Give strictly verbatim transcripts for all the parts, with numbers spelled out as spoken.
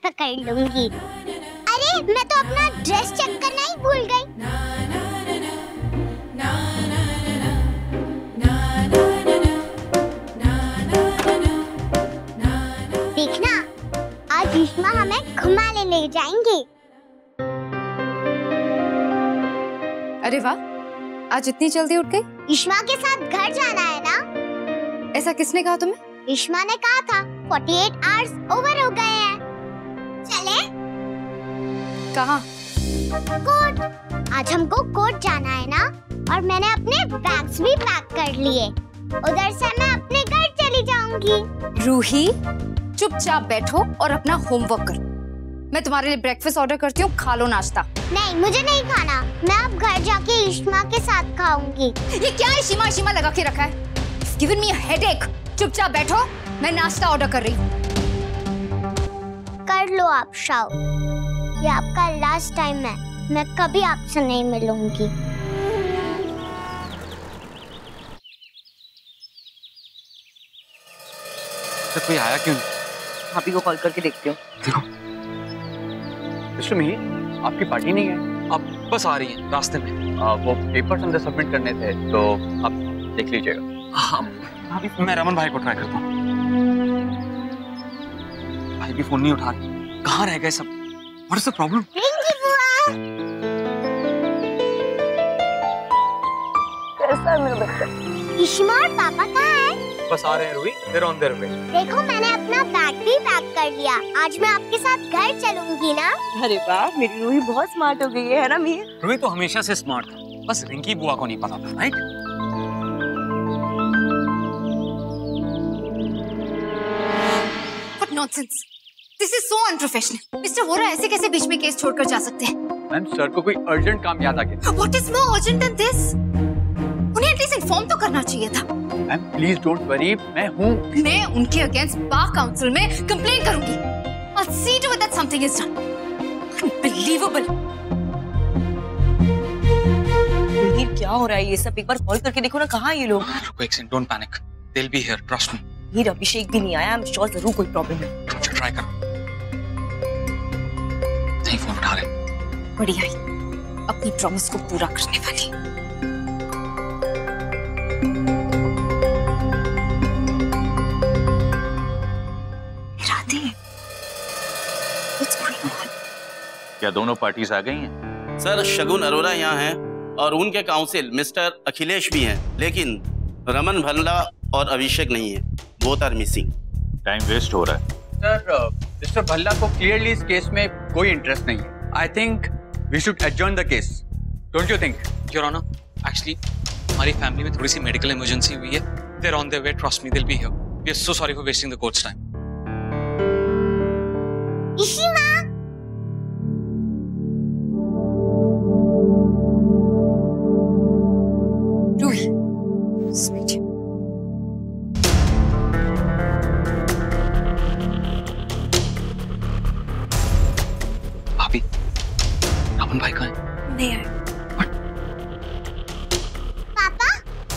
पकड़ लूंगी। अरे मैं तो अपना ड्रेस चेक करना ही भूल गई। देखना, आज इश्मा हमें घुमाने ले जाएंगे। अरे वाह, आज इतनी जल्दी उठ गई? इश्मा के साथ घर जाना है ना। ऐसा किसने कहा तुम्हें? इश्मा ने कहा था अड़तालीस आवर्स ओवर हो गए हैं, चले? कहाँ? कोर्ट। आज हमको कोर्ट जाना है ना, और मैंने अपने बैग्स भी पैक कर लिए। उधर से मैं अपने घर चली जाऊंगी। रूही, चुपचाप बैठो और अपना होमवर्क करो। मैं तुम्हारे लिए ब्रेकफास्ट ऑर्डर करती हूँ, खा लो नाश्ता। नहीं, मुझे नहीं खाना। मैं अब घर जाके इश्मा के साथ खाऊंगी। ये क्या है शीमा शीमा लगा के रखा है? It's given me a headache। चुपचाप बैठो, मैं नाश्ता ऑर्डर कर रही हूँ। कर लो आप शाओ, ये आपका लास्ट टाइम है। मैं कभी आपसे नहीं मिलूंगी। तो कोई आया क्यों नहीं? भाभी को कॉल करके देखती हूँ। देखो, मिस्टर मिहिर, आपकी पार्टी नहीं है? आप बस आ रही हैं रास्ते में। आ, वो पेपर्स अंदर सबमिट करने थे, तो आप देख लीजिएगा। हाँ भाभी, मैं रमन भाई को ट्राई करता हूँ। भाई भी फोन नहीं उठा रहे। कहाँ रह गए सब? What is the problem? कैसा है मेरा बच्चा? इश्मा और पापा कहाँ हैं? बस आ रहे हैं Ruhi, they're on their way। देखो, मैंने अपना बैग भी पैक कर लिया। आज मैं आपके साथ घर चलूंगी ना। अरे वाह, मेरी रूही बहुत स्मार्ट हो गई है ना मिहिर? रूही तो हमेशा से स्मार्ट था, बस रिंकी बुआ को नहीं पता था, right? What nonsense! This is so unprofessional. Mister Vora ऐसे कैसे बीच में केस छोड़कर जा सकते हैं? मैम, सर को कोई अर्जेंट काम याद आ गया। What is more urgent than this? उन्हें एटलीस्ट इन्फॉर्म तो करना चाहिए था। मैम प्लीज डोंट वरी, मैं हूँ। मैं उनके अगेंस्ट बार काउंसिल में कंप्लेंट करूंगी। I'll see to it that something is done. Unbelievable. Mihir, क्या हो रहा है ये सब? एक बार कॉल करके देखो ना, कहाँ हैं ये लोग? रुको एक second, don't panic, they'll be here, trust me। Mihir, Abhishek भी नहीं आया, I'm sure जरूर कोई प्रॉब्लम है। ट्राई करो। नहीं फोन उठा रहे। बढ़िया ही, अपनी प्रॉमिस को पूरा करने वाली। Radhe, what's going on? क्या दोनों पार्टीज आ गई हैं? सर, शगुन अरोरा यहाँ हैं और उनके काउंसिल मिस्टर अखिलेश भी हैं, लेकिन रमन भल्ला और अभिषेक नहीं है। Both are missing. Time waste हो रहा है। सर, मिस्टर भल्ला को क्लियरली इस केस में कोई इंटरेस्ट नहीं है। I think we should adjourn the case, don't you think? Your honour, actually हमारी फैमिली में थोड़ी सी मेडिकल इमरजेंसी हुई है। They are on their way, trust me, they will be here. We are so sorry for wasting the court's time. Ishima, Ruhi, sweet. भाभी, रमन भाई कहाँ हैं? नहीं आए। पापा,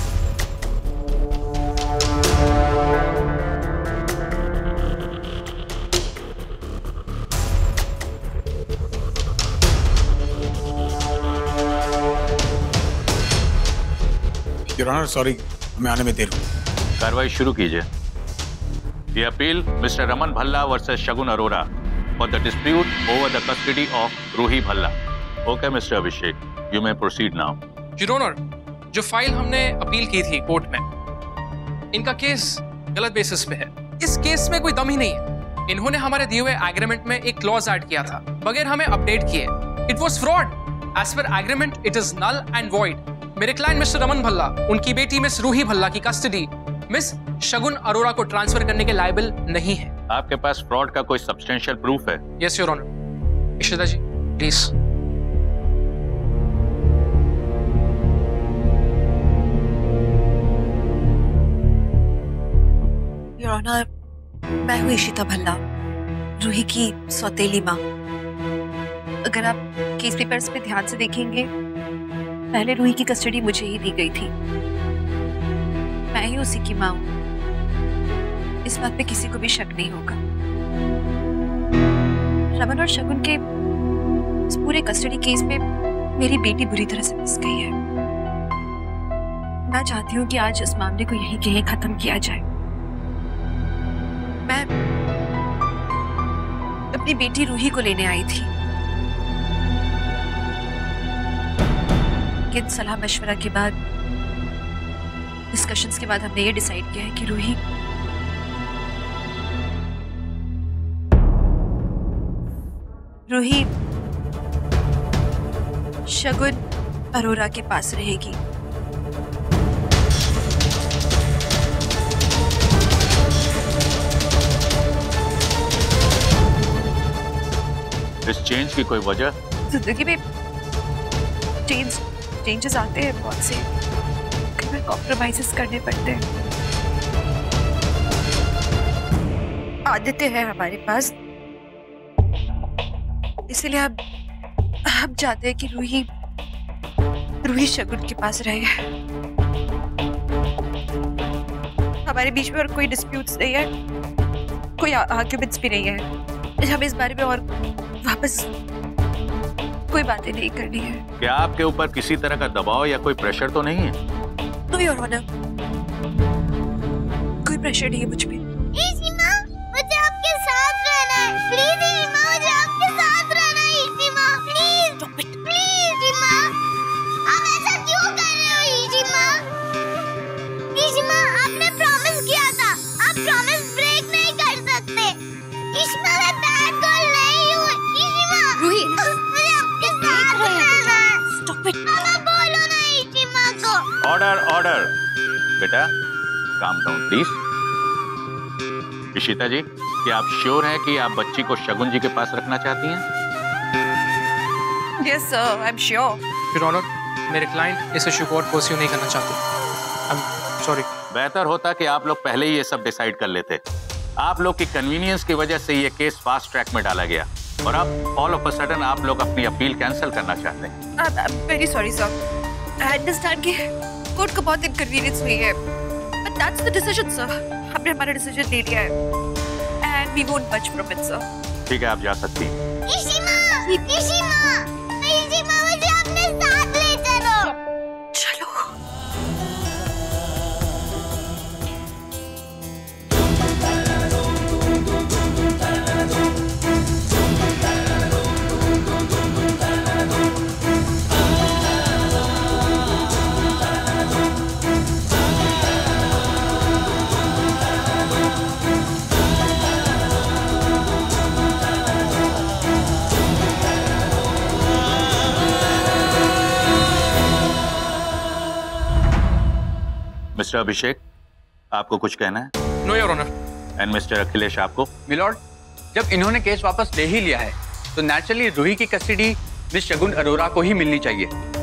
योर ऑनर, सॉरी, हमें आने में देर हुई। कार्रवाई शुरू कीजिए। ये appeal mister Raman Bhalla versus Shagun Arora for the dispute over the custody of Ruhi Bhalla. Okay mister Abhishek, you may proceed now. Your honour, जो फाइल हमने अपील की थी कोर्ट में, इनका केस गलत बेसिस पे है। इस केस में कोई दम ही नहीं है। इन्होंने हमारे दिए हुए एग्रीमेंट में एक क्लॉज ऐड किया था बगैर हमें अपडेट किए। It was fraud. As per agreement it is null and void. मेरे क्लाइंट मिस्टर रमन भल्ला, उनकी बेटी मिस रूही भल्ला की कस्टडी मिस शगुन अरोरा को ट्रांसफर करने के लायबल नहीं है। आपके पास फ्रॉड का कोई सब्सटेंशियल प्रूफ है? Yes your honour. Ishita ji please. Your honour, मैं हूँ इशिता भल्ला, रूही की सौतेली माँ। अगर आप केस पेपर्स पे ध्यान से देखेंगे, पहले रूही की कस्टडी मुझे ही दी गई थी। मैं ही उसी की माँ हूँ। इस बात पे किसी को भी शक नहीं होगा। रमन और शगुन के इस पूरे कस्टडी केस में मेरी बेटी बुरी तरह से फंस गई है। मैं चाहती हूँ कि आज इस मामले को यहीं के यहीं खत्म किया जाए। मैं अपनी बेटी रूही को लेने आई थी, लेकिन सलाह मशवरा के बाद, डिस्कशंस के बाद हमने ये डिसाइड किया है कि रूही रूही शगुन अरोरा के पास रहेगी। इस चेंज की कोई वजह? जिंदगी में चेंज चेंजेस आते हैं बहुत से, कई बार कॉम्प्रोमाइजेस करने पड़ते हैं। आदतें हैं हमारे पास, इसलिए अब हम चाहते हैं कि रूही रूही शगुन के पास रहे। हमारे बीच में और कोई डिस्प्यूट्स नहीं है, कोई आर्ग्यूमेंट्स भी नहीं है। हमें इस बारे में और वापस कोई बातें नहीं करनी है। क्या आपके ऊपर किसी तरह का दबाव या कोई प्रेशर तो नहीं है? नो योर ऑनर, कोई प्रेशर नहीं है मुझ पे। इशिमा, मुझे आपके साथ रहना है। प्लीज इशिमा, मुझे आपके साथ रहना है। इशिमा, प्लीज प्लीज इशिमा, आप ऐसा क्यों कर रहे हो? इशिमा, इशिमा, आपने प्रॉमिस किया था, आप प्रॉमिस ब्रेक नहीं कर सकते। इशिमा, मैं बैड गर्ल नहीं हूँ। इशिमा, रूही, मुझे आपके साथ रहना है। Stop it. मामा, बोलो ना इशिमा को। ऑर्डर ऑर्डर बेटा, काम डाउन प्लीज। इशिता जी, क्या आप श्योर हैं कि आप बच्ची को शगुन जी के पास रखना चाहती हैं? Yes sir, I'm sure. Your honour, मेरे क्लाइंट इस इशू को और परस्यू नहीं करना चाहते। I am sorry. बेहतर होता कि आप लोग पहले ही ये सब डिसाइड कर लेते। आप लोग की कन्वीनियंस की वजह से ये केस फास्ट ट्रैक में डाला गया और अब ऑल ऑफ अ सडन आप लोग अपनी अपील कैंसिल करना चाहते हैं। I'm, I'm very sorry sir. I understand कि कोर्ट को बहुत इनकन्वीनियंस हुई है, but that's the decision sir. हमने हमारा डिसीजन ले लिया है and we won't budge from it sir. ठीक है, आप जा सकती हैं। इशिमा, इशिमा, इशिमा, मुझे अपने साथ ले चलो। चलो। मिस्टर अभिषेक, आपको कुछ कहना है? No your honour. And mister Akhilesh, आपको? मिलॉर्ड, जब इन्होंने केस वापस ले ही लिया है तो नेचुरली रूही की कस्टडी मिस शगुन अरोरा को ही मिलनी चाहिए।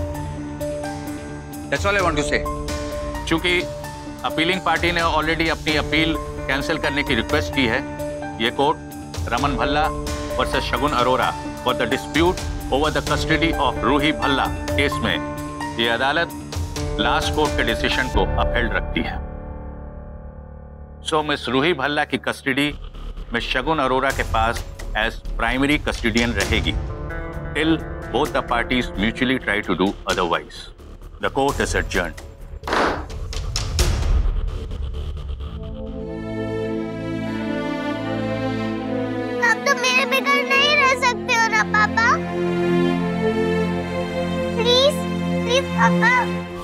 That's all I want to say. चूंकि अपीलिंग पार्टी ने ऑलरेडी अपनी अपील कैंसिल करने की रिक्वेस्ट की है, ये court Raman Bhalla versus Shagun Arora for the dispute over the custody of Ruhi Bhalla case में ये अदालत लास्ट कोर्ट के डिसीजन को अपहेल्ड रखती है। सो मिस रूही भल्ला की कस्टडी मिस शगुन अरोरा के पास एज प्राइमरी कस्टडियन रहेगी till both the parties mutually try to do otherwise. The court is adjourned. आप तो मेरे बगैर नहीं रह सकते हो ना पापा। प्लीज प्लीज पापा।